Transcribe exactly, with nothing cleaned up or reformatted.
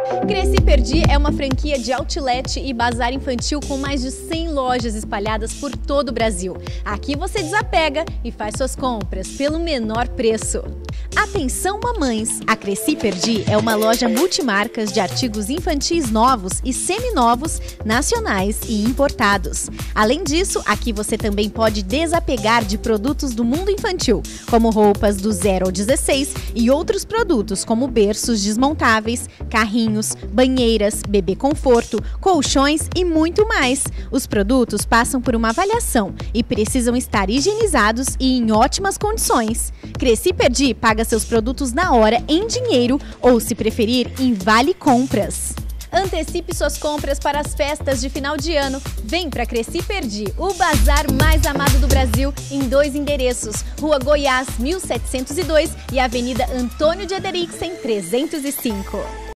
Cresci Perdi é uma franquia de outlet e bazar infantil com mais de cem lojas espalhadas por todo o Brasil. Aqui você desapega e faz suas compras pelo menor preço. Atenção mamães! A Cresci Perdi é uma loja multimarcas de artigos infantis novos e seminovos, nacionais e importados. Além disso, aqui você também pode desapegar de produtos do mundo infantil, como roupas do zero ao dezesseis e outros produtos como berços desmontáveis, carrinhos, banheiras, bebê conforto, colchões e muito mais. Os produtos passam por uma avaliação e precisam estar higienizados e em ótimas condições. Cresci Perdi paga seus produtos na hora em dinheiro ou, se preferir, em vale compras. Antecipe suas compras para as festas de final de ano. Vem para Cresci Perdi, o bazar mais amado do Brasil, em dois endereços: Rua Goiás, mil setecentos e dois e Avenida Antônio de Ederixen, trezentos e cinco.